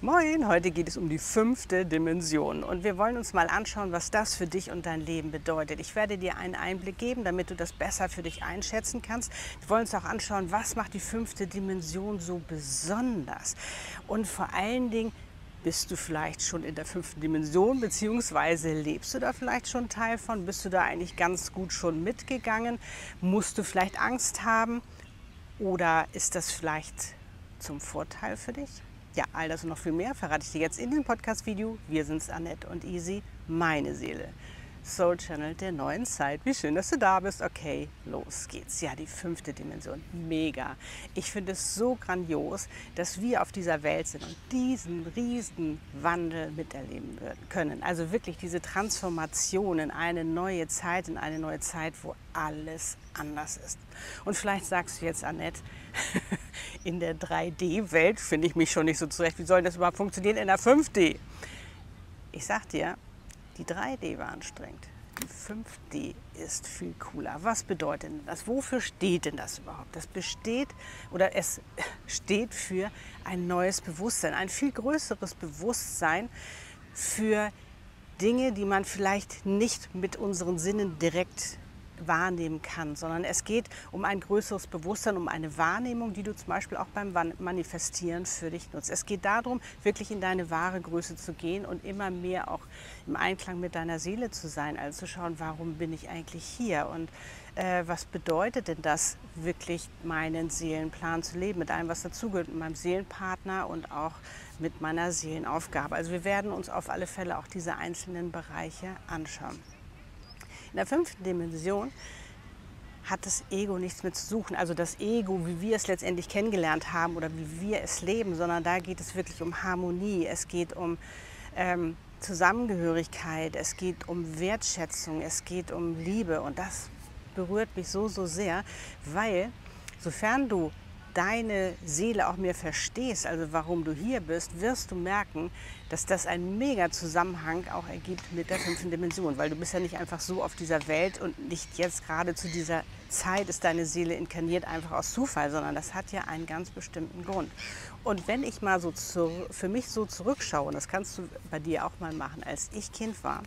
Moin, heute geht es um die 5. Dimension und wir wollen uns mal anschauen, was das für dich und dein Leben bedeutet. Ich werde dir einen Einblick geben, damit du das besser für dich einschätzen kannst. Wir wollen uns auch anschauen, was macht die 5. Dimension so besonders. Und vor allen Dingen, bist du vielleicht schon in der 5. Dimension, beziehungsweise lebst du da vielleicht schon Teil von? Bist du da eigentlich ganz gut schon mitgegangen? Musst du vielleicht Angst haben? Oder ist das vielleicht zum Vorteil für dich? Ja, all das und noch viel mehr verrate ich dir jetzt in diesem Podcast-Video. Wir sind's, Annette und Easy, meine Seele. Soul Channel der neuen Zeit. Wie schön, dass du da bist. Okay, los geht's. Ja, die 5. Dimension. Mega. Ich finde es so grandios, dass wir auf dieser Welt sind und diesen riesen Wandel miterleben können. Also wirklich diese Transformation in eine neue Zeit, wo alles anders ist. Und vielleicht sagst du jetzt, Annette, in der 3D-Welt finde ich mich schon nicht so zurecht. Wie soll das überhaupt funktionieren in der 5D? Ich sag dir, die 3D war anstrengend. Die 5D ist viel cooler. Was bedeutet denn das? Wofür steht denn das überhaupt? Es steht für ein neues Bewusstsein, ein viel größeres Bewusstsein für Dinge, die man vielleicht nicht mit unseren Sinnen direkt wahrnehmen kann, sondern es geht um ein größeres Bewusstsein, um eine Wahrnehmung, die du zum Beispiel auch beim Manifestieren für dich nutzt. Es geht darum, wirklich in deine wahre Größe zu gehen und immer mehr auch im Einklang mit deiner Seele zu sein, also zu schauen, warum bin ich eigentlich hier und was bedeutet denn das, wirklich meinen Seelenplan zu leben, mit allem, was dazugehört, mit meinem Seelenpartner und auch mit meiner Seelenaufgabe. Also wir werden uns auf alle Fälle auch diese einzelnen Bereiche anschauen. In der 5. Dimension hat das Ego nichts mit zu suchen, also das Ego, wie wir es letztendlich kennengelernt haben oder wie wir es leben, sondern da geht es wirklich um Harmonie, es geht um Zusammengehörigkeit, es geht um Wertschätzung, es geht um Liebe und das berührt mich so sehr, weil sofern du deine Seele auch mehr verstehst, also warum du hier bist, wirst du merken, dass das einen mega Zusammenhang auch ergibt mit der 5. Dimension, weil du bist ja nicht einfach so auf dieser Welt und nicht jetzt gerade zu dieser Zeit ist deine Seele inkarniert einfach aus Zufall, sondern das hat ja einen ganz bestimmten Grund. Und wenn ich mal so für mich so zurückschaue, und das kannst du bei dir auch mal machen, als ich Kind war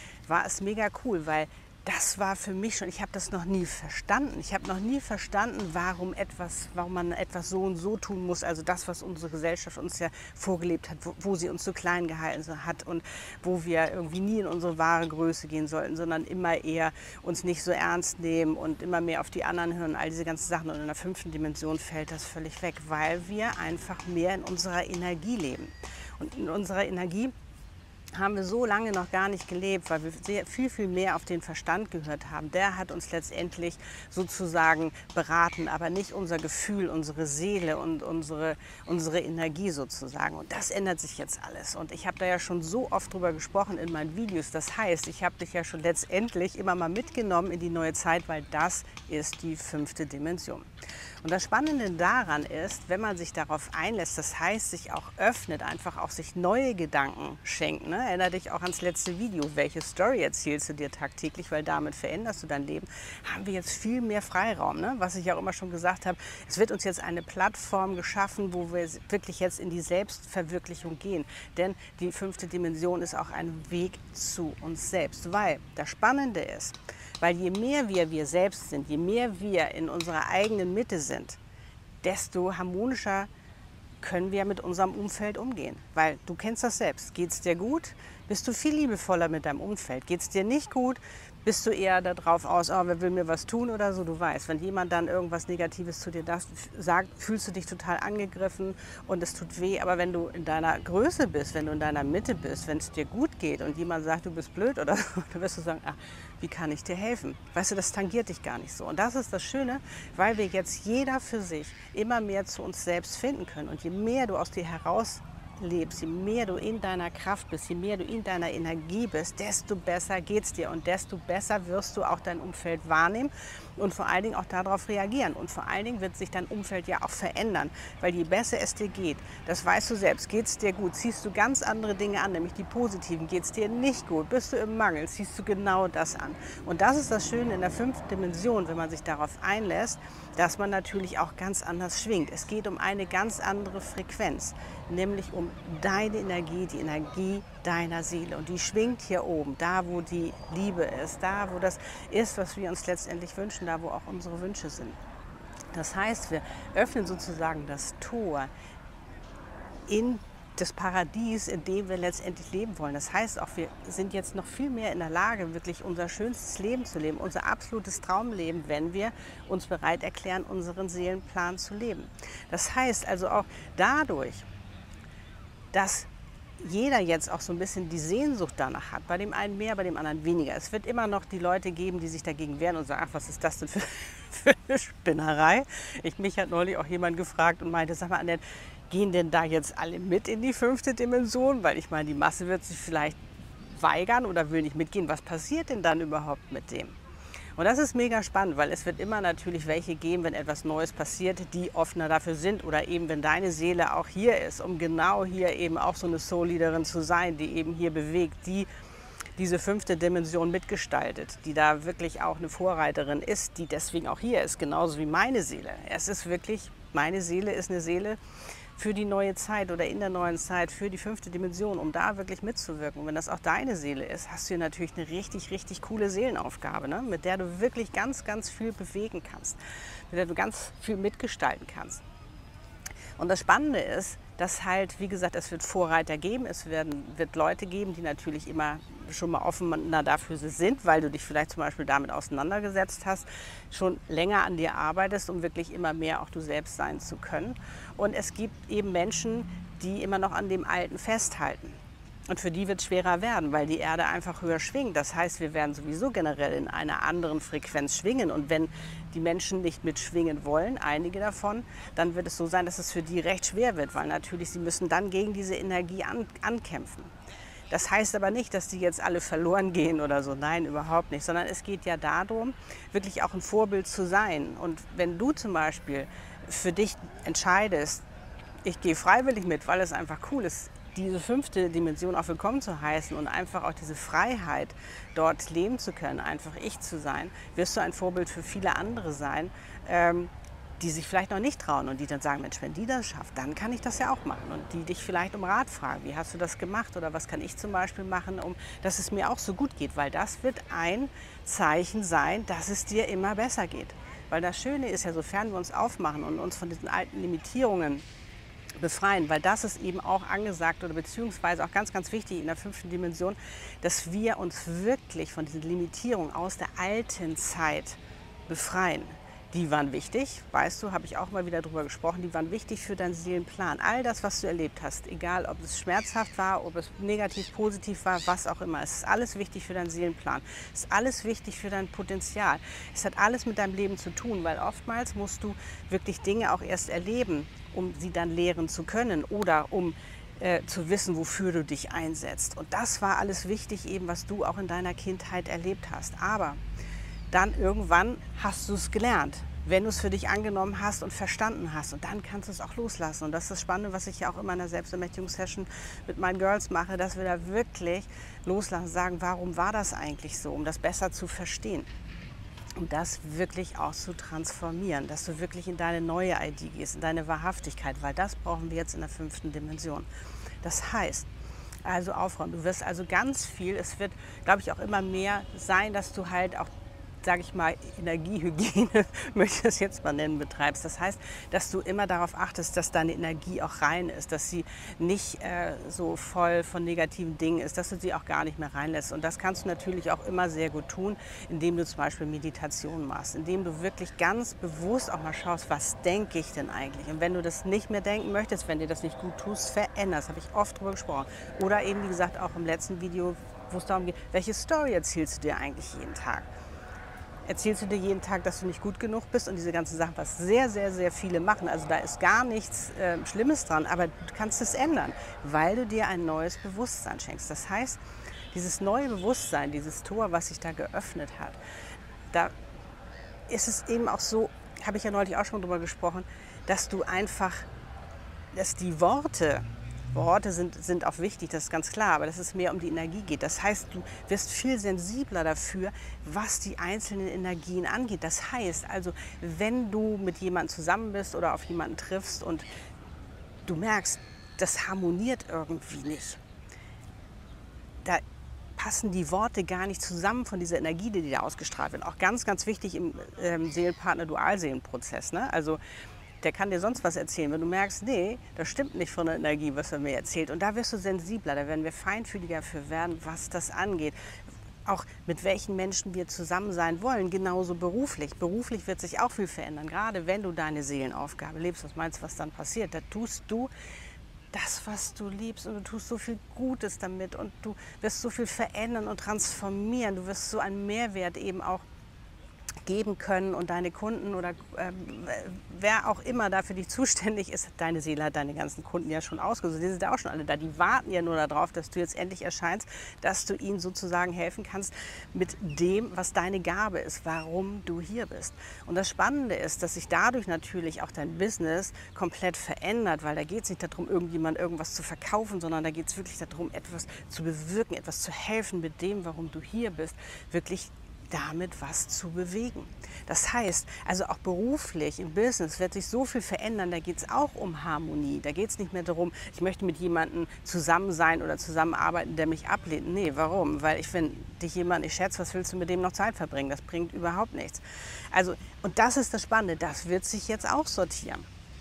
es mega cool, weil das war für mich schon, ich habe das noch nie verstanden. Ich habe noch nie verstanden, warum man etwas so und so tun muss. Also das, was unsere Gesellschaft uns ja vorgelebt hat, wo sie uns so klein gehalten hat und wo wir irgendwie nie in unsere wahre Größe gehen sollten, sondern immer eher uns nicht so ernst nehmen und immer mehr auf die anderen hören, all diese ganzen Sachen. Und in der 5. Dimension fällt das völlig weg, weil wir einfach mehr in unserer Energie leben. Und in unserer Energie haben wir so lange noch gar nicht gelebt, weil wir viel mehr auf den Verstand gehört haben. Der hat uns letztendlich sozusagen beraten, aber nicht unser Gefühl, unsere Seele und unsere Energie sozusagen. Und das ändert sich jetzt alles. Und ich habe da ja schon so oft drüber gesprochen in meinen Videos. Das heißt, ich habe dich ja schon letztendlich immer mal mitgenommen in die neue Zeit, weil das ist die 5. Dimension. Und das Spannende daran ist, wenn man sich darauf einlässt, das heißt, sich auch öffnet, einfach auch sich neue Gedanken schenkt. Ne? Erinnere dich auch ans letzte Video, welche Story erzählst du dir tagtäglich, weil damit veränderst du dein Leben, haben wir jetzt viel mehr Freiraum. Ne? Was ich auch immer schon gesagt habe, es wird uns jetzt eine Plattform geschaffen, wo wir wirklich jetzt in die Selbstverwirklichung gehen. Denn die 5. Dimension ist auch ein Weg zu uns selbst, weil das Spannende ist, weil je mehr wir selbst sind, je mehr wir in unserer eigenen Mitte sind, desto harmonischer können wir mit unserem Umfeld umgehen. Weil du kennst das selbst. Geht es dir gut, bist du viel liebevoller mit deinem Umfeld. Geht es dir nicht gut, bist du eher darauf aus, oh, wer will mir was tun oder so. Du weißt, wenn jemand dann irgendwas Negatives zu dir sagt, fühlst du dich total angegriffen und es tut weh. Aber wenn du in deiner Größe bist, wenn du in deiner Mitte bist, wenn es dir gut geht und jemand sagt, du bist blöd oder so, dann wirst du sagen, ach, wie kann ich dir helfen? Weißt du, das tangiert dich gar nicht so. Und das ist das Schöne, weil wir jetzt jeder für sich immer mehr zu uns selbst finden können. Und je mehr du aus dir heraus lebst, je mehr du in deiner Kraft bist, je mehr du in deiner Energie bist, desto besser geht's dir und desto besser wirst du auch dein Umfeld wahrnehmen und vor allen Dingen auch darauf reagieren. Und vor allen Dingen wird sich dein Umfeld ja auch verändern, weil je besser es dir geht, das weißt du selbst, geht es dir gut, ziehst du ganz andere Dinge an, nämlich die positiven. Geht es dir nicht gut, bist du im Mangel, ziehst du genau das an. Und das ist das Schöne in der 5. Dimension, wenn man sich darauf einlässt, dass man natürlich auch ganz anders schwingt. Es geht um eine ganz andere Frequenz, nämlich um um deine Energie, die Energie deiner Seele. Und die schwingt hier oben, da wo die Liebe ist, da wo das ist, was wir uns letztendlich wünschen, da wo auch unsere Wünsche sind. Das heißt, wir öffnen sozusagen das Tor in das Paradies, in dem wir letztendlich leben wollen. Das heißt auch, wir sind jetzt noch viel mehr in der Lage, wirklich unser schönstes Leben zu leben, unser absolutes Traumleben, wenn wir uns bereit erklären, unseren Seelenplan zu leben. Das heißt also auch dadurch, dass jeder jetzt auch so ein bisschen die Sehnsucht danach hat, bei dem einen mehr, bei dem anderen weniger. Es wird immer noch die Leute geben, die sich dagegen wehren und sagen, ach, was ist das denn für eine Spinnerei? Mich hat neulich auch jemand gefragt und meinte, sag mal, Annette, gehen denn da jetzt alle mit in die 5. Dimension? Weil ich meine, die Masse wird sich vielleicht weigern oder will nicht mitgehen. Was passiert denn dann überhaupt mit dem? Und das ist mega spannend, weil es wird immer natürlich welche geben, wenn etwas Neues passiert, die offener dafür sind. Oder eben, wenn deine Seele auch hier ist, um genau hier eben auch so eine Soul-Leaderin zu sein, die eben hier bewegt, die diese 5. Dimension mitgestaltet, die da wirklich auch eine Vorreiterin ist, die deswegen auch hier ist, genauso wie meine Seele. Es ist wirklich, meine Seele ist eine Seele für die neue Zeit oder in der neuen Zeit, für die 5. Dimension, um da wirklich mitzuwirken. Und wenn das auch deine Seele ist, hast du hier natürlich eine richtig, richtig coole Seelenaufgabe, ne? Mit der du wirklich ganz, ganz viel bewegen kannst, mit der du ganz viel mitgestalten kannst. Und das Spannende ist, dass halt, wie gesagt, es wird Vorreiter geben, wird Leute geben, die natürlich immer schon mal offener dafür sind, weil du dich vielleicht zum Beispiel damit auseinandergesetzt hast, schon länger an dir arbeitest, um wirklich immer mehr auch du selbst sein zu können. Und es gibt eben Menschen, die immer noch an dem Alten festhalten. Und für die wird es schwerer werden, weil die Erde einfach höher schwingt. Das heißt, wir werden sowieso generell in einer anderen Frequenz schwingen. Und wenn die Menschen nicht mitschwingen wollen, einige davon, dann wird es so sein, dass es für die recht schwer wird, weil natürlich sie müssen dann gegen diese Energie ankämpfen. Das heißt aber nicht, dass die jetzt alle verloren gehen oder so. Nein, überhaupt nicht. Sondern es geht ja darum, wirklich auch ein Vorbild zu sein. Und wenn du zum Beispiel für dich entscheidest, ich gehe freiwillig mit, weil es einfach cool ist, diese 5. Dimension auch willkommen zu heißen und einfach auch diese Freiheit dort leben zu können, einfach ich zu sein, wirst du ein Vorbild für viele andere sein, die sich vielleicht noch nicht trauen und die dann sagen, Mensch, wenn die das schafft, dann kann ich das ja auch machen. Und die dich vielleicht um Rat fragen, wie hast du das gemacht oder was kann ich zum Beispiel machen, dass es mir auch so gut geht, weil das wird ein Zeichen sein, dass es dir immer besser geht. Weil das Schöne ist ja, sofern wir uns aufmachen und uns von diesen alten Limitierungen befreien, weil das ist eben auch angesagt oder beziehungsweise auch ganz, ganz wichtig in der 5. Dimension, dass wir uns wirklich von diesen Limitierungen aus der alten Zeit befreien. Die waren wichtig, weißt du, habe ich auch mal wieder drüber gesprochen, die waren wichtig für deinen Seelenplan. All das, was du erlebt hast, egal ob es schmerzhaft war, ob es negativ, positiv war, was auch immer, es ist alles wichtig für deinen Seelenplan. Es ist alles wichtig für dein Potenzial. Es hat alles mit deinem Leben zu tun, weil oftmals musst du wirklich Dinge auch erst erleben, um sie dann lehren zu können oder um zu wissen, wofür du dich einsetzt. Und das war alles wichtig, eben was du auch in deiner Kindheit erlebt hast. Aber dann irgendwann hast du es gelernt, wenn du es für dich angenommen hast und verstanden hast. Und dann kannst du es auch loslassen. Und das ist das Spannende, was ich ja auch immer in der Selbstermächtigungssession mit meinen Girls mache, dass wir da wirklich loslassen, sagen, warum war das eigentlich so, um das besser zu verstehen. Um das wirklich auch zu transformieren, dass du wirklich in deine neue ID gehst, in deine Wahrhaftigkeit, weil das brauchen wir jetzt in der 5. Dimension. Das heißt, also aufräumen. Du wirst also ganz viel, es wird, glaube ich, auch immer mehr sein, dass du halt auch, sage ich mal, Energiehygiene, möchte ich das jetzt mal nennen, betreibst. Das heißt, dass du immer darauf achtest, dass deine Energie auch rein ist, dass sie nicht so voll von negativen Dingen ist, dass du sie auch gar nicht mehr reinlässt. Und das kannst du natürlich auch immer sehr gut tun, indem du zum Beispiel Meditation machst, indem du wirklich ganz bewusst auch mal schaust, was denke ich denn eigentlich? Und wenn du das nicht mehr denken möchtest, wenn dir das nicht gut tust, veränderst, habe ich oft drüber gesprochen. Oder eben, wie gesagt, auch im letzten Video, wo es darum geht, welche Story erzählst du dir eigentlich jeden Tag? Erzählst du dir jeden Tag, dass du nicht gut genug bist und diese ganzen Sachen, was sehr, sehr, sehr viele machen. Also da ist gar nichts Schlimmes dran, aber du kannst es ändern, weil du dir ein neues Bewusstsein schenkst. Das heißt, dieses neue Bewusstsein, dieses Tor, was sich da geöffnet hat, da ist es eben auch so, habe ich ja neulich auch schon drüber gesprochen, dass du einfach, dass die Worte sind auch wichtig, das ist ganz klar, aber dass es mehr um die Energie geht. Das heißt, du wirst viel sensibler dafür, was die einzelnen Energien angeht. Das heißt also, wenn du mit jemandem zusammen bist oder auf jemanden triffst und du merkst, das harmoniert irgendwie nicht. Da passen die Worte gar nicht zusammen von dieser Energie, die da ausgestrahlt wird. Auch ganz, ganz wichtig im Seelenpartner-Dualseelenprozess. Ne? Also der kann dir sonst was erzählen. Wenn du merkst, nee, das stimmt nicht von der Energie, was er mir erzählt. Und da wirst du sensibler, da werden wir feinfühliger für werden, was das angeht. Auch mit welchen Menschen wir zusammen sein wollen, genauso beruflich. Beruflich wird sich auch viel verändern, gerade wenn du deine Seelenaufgabe lebst. Was meinst du, was dann passiert? Da tust du das, was du liebst, und du tust so viel Gutes damit und du wirst so viel verändern und transformieren. Du wirst so einen Mehrwert eben auch geben können und deine Kunden oder wer auch immer da für dich zuständig ist, deine Seele hat deine ganzen Kunden ja schon ausgesucht, die sind ja auch schon alle da, die warten ja nur darauf, dass du jetzt endlich erscheinst, dass du ihnen sozusagen helfen kannst mit dem, was deine Gabe ist, warum du hier bist. Und das Spannende ist, dass sich dadurch natürlich auch dein Business komplett verändert, weil da geht es nicht darum, irgendjemand irgendwas zu verkaufen, sondern da geht es wirklich darum, etwas zu bewirken, etwas zu helfen mit dem, warum du hier bist, wirklich damit was zu bewegen. Das heißt, also auch beruflich, im Business wird sich so viel verändern, da geht es auch um Harmonie. Da geht es nicht mehr darum, ich möchte mit jemandem zusammen sein oder zusammenarbeiten, der mich ablehnt. Nee, warum? Weil wenn dich jemand nicht schätzt, was willst du mit dem noch Zeit verbringen? Das bringt überhaupt nichts. Also, und das ist das Spannende, das wird sich jetzt auch sortieren.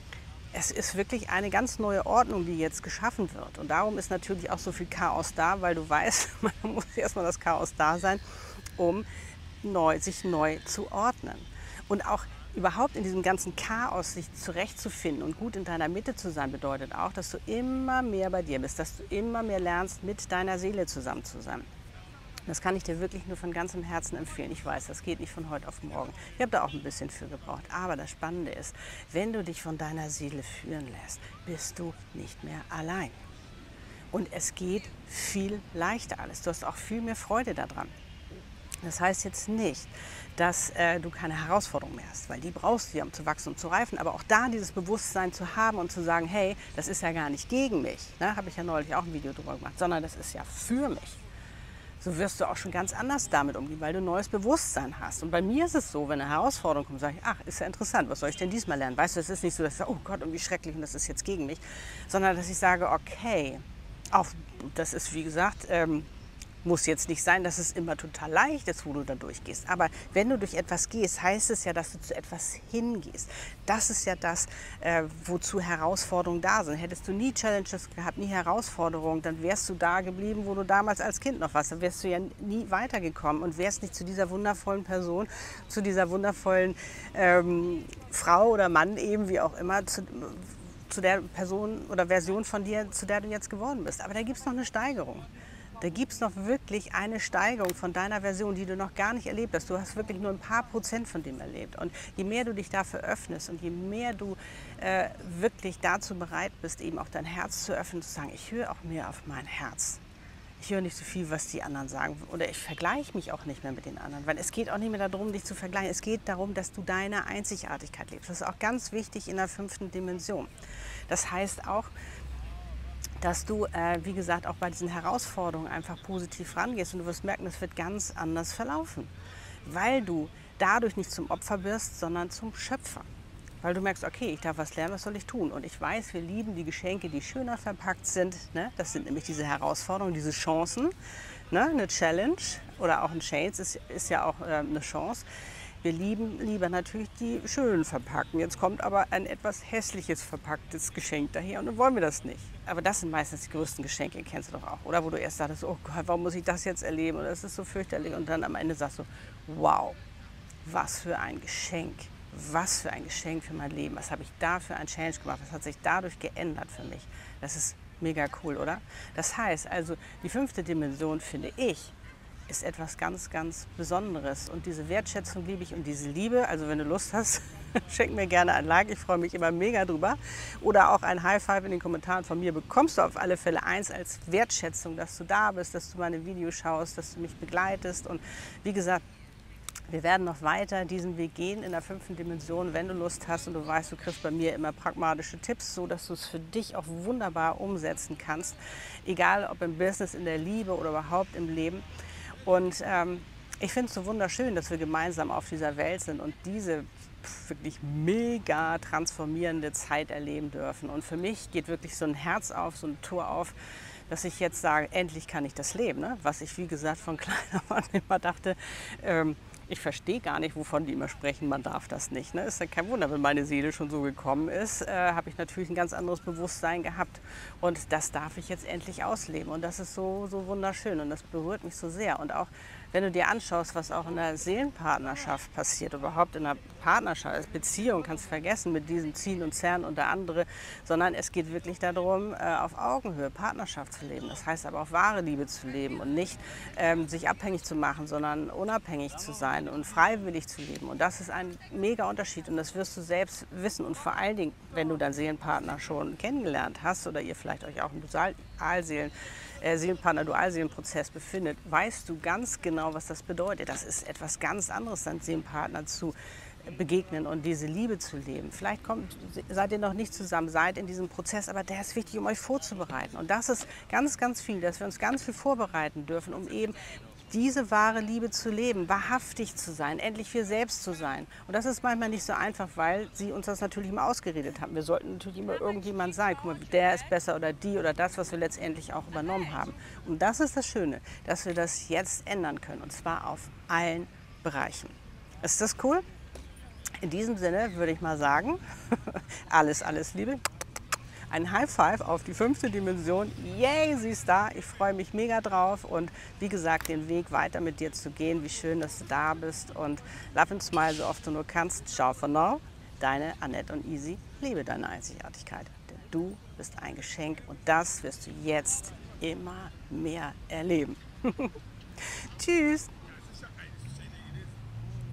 Es ist wirklich eine ganz neue Ordnung, die jetzt geschaffen wird. Und darum ist natürlich auch so viel Chaos da, weil du weißt, man muss erstmal das Chaos da sein, um sich neu zu ordnen. Und auch überhaupt in diesem ganzen Chaos sich zurechtzufinden und gut in deiner Mitte zu sein, bedeutet auch, dass du immer mehr bei dir bist, dass du immer mehr lernst, mit deiner Seele zusammen zu sein. Das kann ich dir wirklich nur von ganzem Herzen empfehlen. Ich weiß, das geht nicht von heute auf morgen. Ich habe da auch ein bisschen für gebraucht. Aber das Spannende ist, wenn du dich von deiner Seele führen lässt, bist du nicht mehr allein. Und es geht viel leichter alles. Du hast auch viel mehr Freude daran. Das heißt jetzt nicht, dass du keine Herausforderung mehr hast, weil die brauchst du ja, um zu wachsen und zu reifen. Aber auch da dieses Bewusstsein zu haben und zu sagen, hey, das ist ja gar nicht gegen mich, ne? Habe ich ja neulich auch ein Video drüber gemacht, sondern das ist ja für mich. So wirst du auch schon ganz anders damit umgehen, weil du ein neues Bewusstsein hast. Und bei mir ist es so, wenn eine Herausforderung kommt, sage ich, ach, ist ja interessant, was soll ich denn diesmal lernen? Weißt du, es ist nicht so, dass ich sage, oh Gott, und wie schrecklich, und das ist jetzt gegen mich, sondern dass ich sage, okay, auch das ist, wie gesagt, muss jetzt nicht sein, dass es immer total leicht ist, wo du da durchgehst. Aber wenn du durch etwas gehst, heißt es ja, dass du zu etwas hingehst. Das ist ja das, wozu Herausforderungen da sind. Hättest du nie Challenges gehabt, nie Herausforderungen, dann wärst du da geblieben, wo du damals als Kind noch warst. Dann wärst du ja nie weitergekommen und wärst nicht zu dieser wundervollen Person, zu dieser wundervollen Frau oder Mann eben, wie auch immer, zu der Person oder Version von dir, zu der du jetzt geworden bist. Aber da gibt es noch eine Steigerung. Da gibt es noch wirklich eine Steigerung von deiner Version, die du noch gar nicht erlebt hast. Du hast wirklich nur ein paar Prozent von dem erlebt. Und je mehr du dich dafür öffnest und je mehr du wirklich dazu bereit bist, eben auch dein Herz zu öffnen, zu sagen, ich höre auch mehr auf mein Herz. Ich höre nicht so viel, was die anderen sagen. Oder ich vergleiche mich auch nicht mehr mit den anderen. Weil es geht auch nicht mehr darum, dich zu vergleichen. Es geht darum, dass du deine Einzigartigkeit lebst. Das ist auch ganz wichtig in der 5. Dimension. Das heißt auch, dass du, wie gesagt, auch bei diesen Herausforderungen einfach positiv rangehst und du wirst merken, das wird ganz anders verlaufen, weil du dadurch nicht zum Opfer wirst, sondern zum Schöpfer. Weil du merkst, okay, ich darf was lernen, was soll ich tun? Und ich weiß, wir lieben die Geschenke, die schöner verpackt sind. Ne? Das sind nämlich diese Herausforderungen, diese Chancen. Ne? Eine Challenge oder auch ein Change ist ja auch eine Chance. Wir lieben lieber natürlich die schönen verpackten. Jetzt kommt aber ein etwas hässliches verpacktes Geschenk daher und dann wollen wir das nicht. Aber das sind meistens die größten Geschenke, kennst du doch auch. Oder wo du erst dachtest, oh Gott, warum muss ich das jetzt erleben? Und das ist so fürchterlich. Und dann am Ende sagst du, wow, was für ein Geschenk. Was für ein Geschenk für mein Leben. Was habe ich da für ein Change gemacht? Was hat sich dadurch geändert für mich? Das ist mega cool, oder? Das heißt also, die 5. Dimension, finde ich, ist etwas ganz, ganz Besonderes. Und diese Wertschätzung liebe ich und diese Liebe, also wenn du Lust hast, schenk mir gerne ein Like, ich freue mich immer mega drüber. Oder auch ein High Five in den Kommentaren von mir bekommst du auf alle Fälle eins als Wertschätzung, dass du da bist, dass du meine Videos schaust, dass du mich begleitest. Und wie gesagt, wir werden noch weiter diesen Weg gehen in der 5. Dimension, wenn du Lust hast und du weißt, du kriegst bei mir immer pragmatische Tipps, so dass du es für dich auch wunderbar umsetzen kannst, egal ob im Business, in der Liebe oder überhaupt im Leben. Und ich finde es so wunderschön, dass wir gemeinsam auf dieser Welt sind und diese wirklich mega transformierende Zeit erleben dürfen. Und für mich geht wirklich so ein Herz auf, so ein Tor auf, dass ich jetzt sage, endlich kann ich das leben. Ne? Was ich, wie gesagt, von kleiner Mann immer dachte, ich verstehe gar nicht, wovon die immer sprechen, man darf das nicht. Ne? Ist ja kein Wunder, wenn meine Seele schon so gekommen ist, habe ich natürlich ein ganz anderes Bewusstsein gehabt. Und das darf ich jetzt endlich ausleben. Und das ist so, so wunderschön und das berührt mich so sehr. Und auch wenn du dir anschaust, was auch in der Seelenpartnerschaft passiert, überhaupt in einer Partnerschaft, Beziehung, kannst du vergessen mit diesem Ziehen und Zerren und der andere, sondern es geht wirklich darum, auf Augenhöhe Partnerschaft zu leben. Das heißt aber auch wahre Liebe zu leben und nicht sich abhängig zu machen, sondern unabhängig zu sein und freiwillig zu leben. Und das ist ein mega Unterschied und das wirst du selbst wissen. Und vor allen Dingen, wenn du deinen Seelenpartner schon kennengelernt hast oder ihr vielleicht euch auch im Seelenpartner-Dualseelenprozess befindet, weißt du ganz genau, was das bedeutet. Das ist etwas ganz anderes, seinen Seelenpartner zu begegnen und diese Liebe zu leben. Vielleicht seid ihr noch nicht zusammen, seid in diesem Prozess, aber der ist wichtig, um euch vorzubereiten. Und das ist ganz, ganz viel, dass wir uns ganz viel vorbereiten dürfen, um eben diese wahre Liebe zu leben, wahrhaftig zu sein, endlich wir selbst zu sein. Und das ist manchmal nicht so einfach, weil sie uns das natürlich immer ausgeredet haben. Wir sollten natürlich immer irgendjemand sein. Guck mal, der ist besser oder die oder das, was wir letztendlich auch übernommen haben. Und das ist das Schöne, dass wir das jetzt ändern können. Und zwar auf allen Bereichen. Ist das cool? In diesem Sinne würde ich mal sagen, alles, alles Liebe. Ein High Five auf die 5. Dimension. Yay, sie ist da. Ich freue mich mega drauf. Und wie gesagt, den Weg weiter mit dir zu gehen. Wie schön, dass du da bist. Und love and smile, so oft du nur kannst. Ciao for now. Deine Annette und Easy. Liebe deine Einzigartigkeit. Denn du bist ein Geschenk. Und das wirst du jetzt immer mehr erleben. Tschüss.